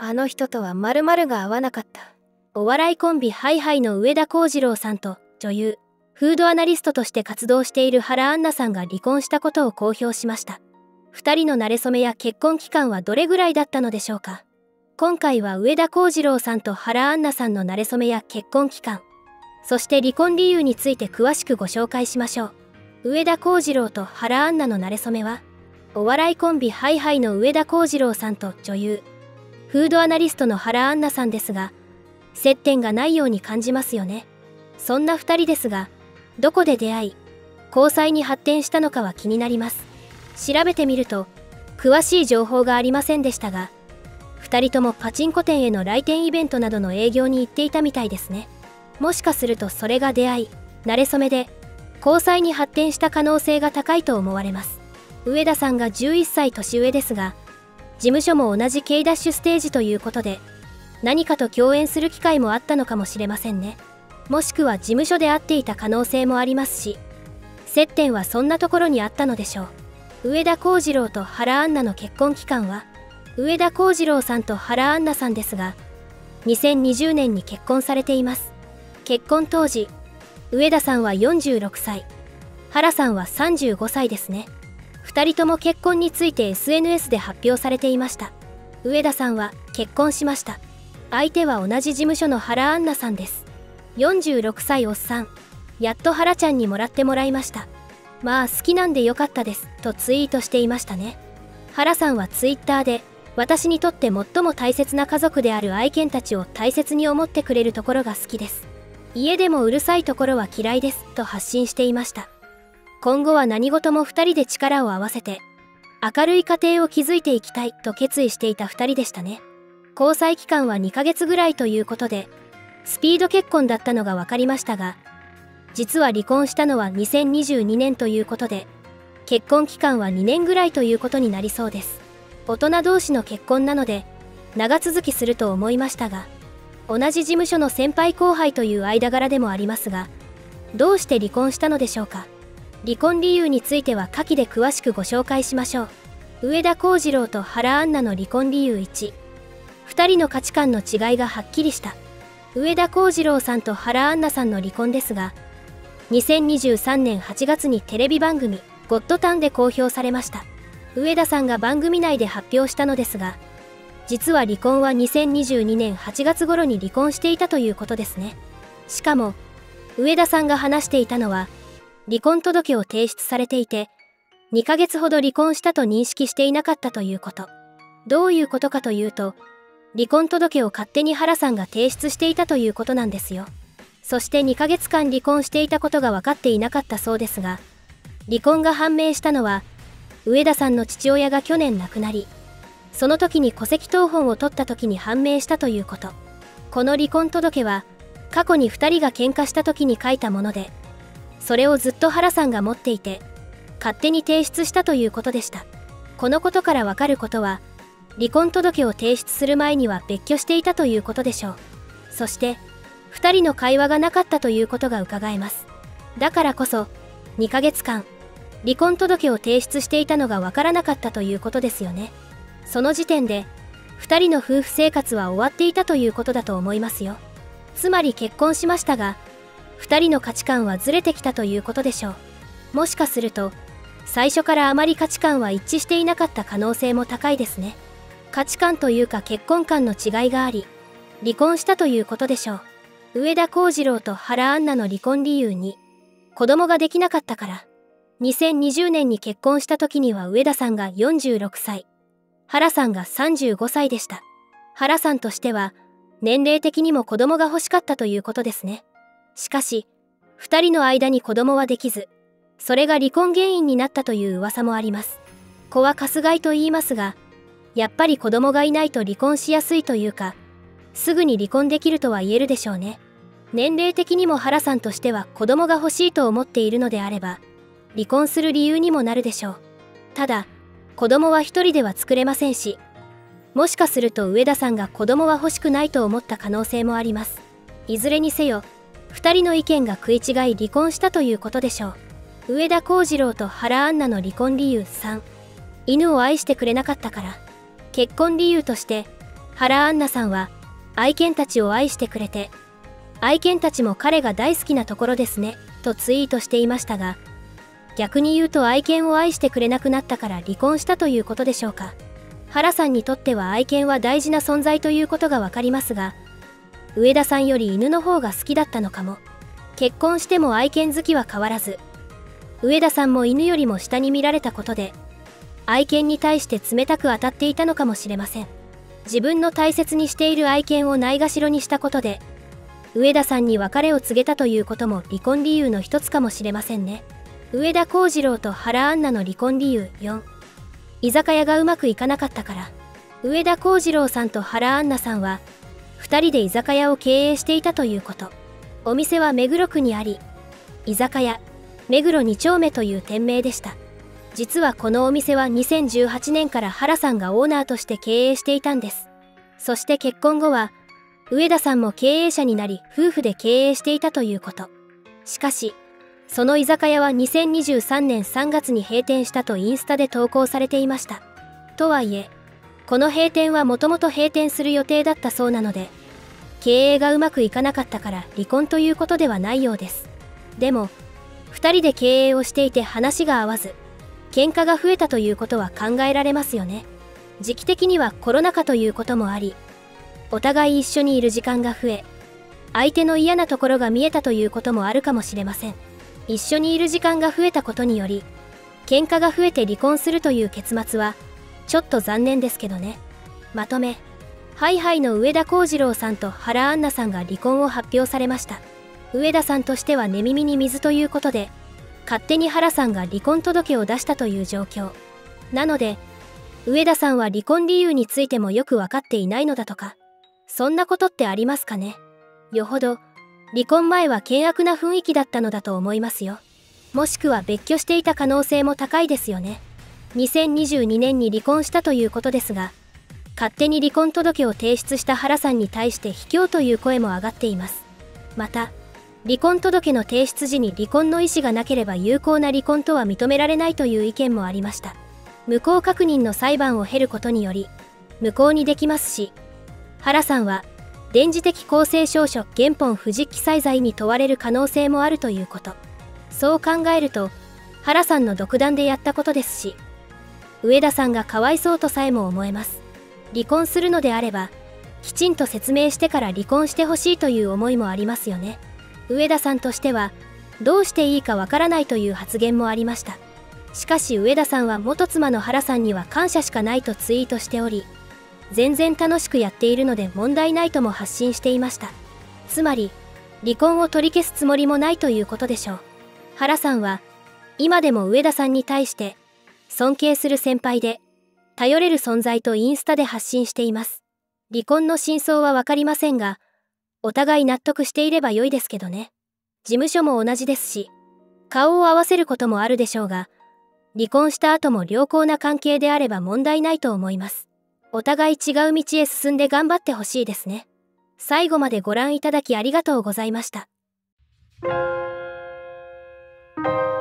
あの人とは〇〇が合わなかった。お笑いコンビハイハイの上田浩二郎さんと女優、フードアナリストとして活動している原アンナさんが離婚したことを公表しました。2人の馴れ初めや結婚期間はどれぐらいだったのでしょうか。今回は上田浩二郎さんと原アンナさんの馴れ初めや結婚期間、そして離婚理由について詳しくご紹介しましょう。上田浩二郎と原アンナの馴れ初めは、お笑いコンビハイハイの上田浩二郎さんと女優、フードアナリストの原アンナさんですが、接点がないように感じますよね。そんな2人ですが、どこで出会い、交際に発展したのかは気になります。調べてみると、詳しい情報がありませんでしたが、2人ともパチンコ店への来店イベントなどの営業に行っていたみたいですね。もしかするとそれが出会い、馴れ初めで、交際に発展した可能性が高いと思われます。上田さんが11歳年上ですが、事務所も同じ K ダッシュステージということで、何かと共演する機会もあったのかもしれませんね。もしくは事務所で会っていた可能性もありますし、接点はそんなところにあったのでしょう。上田浩二郎と原アンナの結婚期間は、上田浩二郎さんと原アンナさんですが、2020年に結婚されています。結婚当時、上田さんは46歳、原さんは35歳ですね。2人とも結婚について SNS で発表されていました。上田さんは結婚しました。相手は同じ事務所の原アンナさんです。46歳おっさん、やっと原ちゃんにもらってもらいました。まあ好きなんでよかったですとツイートしていましたね。原さんはツイッターで、私にとって最も大切な家族である愛犬たちを大切に思ってくれるところが好きです。家でもうるさいところは嫌いですと発信していました。今後は何事も2人で力を合わせて、明るい家庭を築いていきたいと決意していた2人でしたね。交際期間は2ヶ月ぐらいということで、スピード結婚だったのが分かりましたが、実は離婚したのは2022年ということで、結婚期間は2年ぐらいということになりそうです。大人同士の結婚なので、長続きすると思いましたが、同じ事務所の先輩後輩という間柄でもありますが、どうして離婚したのでしょうか。離婚理由については下記で詳しくご紹介しましょう。上田浩二郎と原アンナの離婚理由1、2人の価値観の違いがはっきりした。上田浩二郎さんと原アンナさんの離婚ですが、2023年8月にテレビ番組「ゴッドタン」で公表されました。上田さんが番組内で発表したのですが、実は離婚は2022年8月頃に離婚していたということですね。しかも上田さんが話していたのは、離婚届を提出されていて、2ヶ月ほど離婚したと認識していなかったということ。どういうことかというと、離婚届を勝手に原さんが提出していたということなんですよ。そして2ヶ月間離婚していたことが分かっていなかったそうですが、離婚が判明したのは、上田さんの父親が去年亡くなり、その時に戸籍謄本を取った時に判明したということ。この離婚届は、過去に2人が喧嘩した時に書いたもので、それをずっと原さんが持っていて、勝手に提出したということでした。このことからわかることは、離婚届を提出する前には別居していたということでしょう。そして、2人の会話がなかったということがうかがえます。だからこそ、2ヶ月間、離婚届を提出していたのがわからなかったということですよね。その時点で、2人の夫婦生活は終わっていたということだと思いますよ。つまり結婚しましたが、2人の価値観はずれてきたということでしょう。もしかすると、最初からあまり価値観は一致していなかった可能性も高いですね。価値観というか結婚観の違いがあり、離婚したということでしょう。上田浩二郎と原アンナの離婚理由に、子供ができなかったから。2020年に結婚した時には上田さんが46歳、原さんが35歳でした。原さんとしては、年齢的にも子供が欲しかったということですね。しかし、2人の間に子供はできず、それが離婚原因になったという噂もあります。子はかすがいと言いますが、やっぱり子供がいないと離婚しやすいというか、すぐに離婚できるとは言えるでしょうね。年齢的にも原さんとしては子供が欲しいと思っているのであれば、離婚する理由にもなるでしょう。ただ、子供は一人では作れませんし、もしかすると上田さんが子供は欲しくないと思った可能性もあります。いずれにせよ、2人の意見が食い違い離婚したということでしょう。上田浩二郎と原アンナの離婚理由3、犬を愛してくれなかったから。結婚理由として、 原アンナさんは愛犬たちを愛してくれて、愛犬たちも彼が大好きなところですね、とツイートしていましたが、逆に言うと愛犬を愛してくれなくなったから離婚したということでしょうか。原さんにとっては愛犬は大事な存在ということがわかりますが、上田さんより犬の方が好きだったのかも。結婚しても愛犬好きは変わらず、上田さんも犬よりも下に見られたことで、愛犬に対して冷たく当たっていたのかもしれません。自分の大切にしている愛犬をないがしろにしたことで、上田さんに別れを告げたということも離婚理由の一つかもしれませんね。上田幸次郎と原アンナの離婚理由4、居酒屋がうまくいかなかったから。上田幸次郎さんと原アンナさんは2人で居酒屋を経営していたということ。お店は目黒区にあり、居酒屋目黒2丁目という店名でした。実はこのお店は2018年から原さんがオーナーとして経営していたんです。そして結婚後は上田さんも経営者になり夫婦で経営していたということ。しかしその居酒屋は2023年3月に閉店したとインスタで投稿されていました。とはいえこの閉店はもともと閉店する予定だったそうなので、経営がうまくいかなかったから離婚ということではないようです。でも2人で経営をしていて話が合わず喧嘩が増えたということは考えられますよね。時期的にはコロナ禍ということもあり、お互い一緒にいる時間が増え、相手の嫌なところが見えたということもあるかもしれません。一緒にいる時間が増えたことにより、喧嘩が増えて離婚するという結末は、ちょっと残念ですけどね。まとめ、ハイハイの上田幸次郎さんと原アンナさんが離婚を発表されました。上田さんとしては寝耳に水ということで、勝手に原さんが離婚届を出したという状況。なので、上田さんは離婚理由についてもよく分かっていないのだとか。そんなことってありますかね。よほど、離婚前は険悪な雰囲気だったのだと思いますよ。もしくは別居していた可能性も高いですよね。2022年に離婚したということですが、勝手に離婚届を提出した原さんに対して卑怯という声も上がっています。また、離婚届の提出時に離婚の意思がなければ有効な離婚とは認められないという意見もありました。無効確認の裁判を経ることにより、無効にできますし、原さんは、電磁的公正証書原本不実記載罪に問われる可能性もあるということ。そう考えると、原さんの独断でやったことですし、上田さんがかわいそうとさえも思えます。離婚するのであれば、きちんと説明してから離婚してほしいという思いもありますよね。上田さんとしては、どうしていいかわからないという発言もありました。しかし上田さんは元妻の原さんには感謝しかないとツイートしており、全然楽しくやっているので問題ないとも発信していました。つまり、離婚を取り消すつもりもないということでしょう。原さんは、今でも上田さんに対して、尊敬する先輩で、頼れる存在とインスタで発信しています。離婚の真相はわかりませんが、お互い納得していれば良いですけどね。事務所も同じですし、顔を合わせることもあるでしょうが、離婚した後も良好な関係であれば問題ないと思います。お互い違う道へ進んで頑張ってほしいですね。最後までご覧いただきありがとうございました。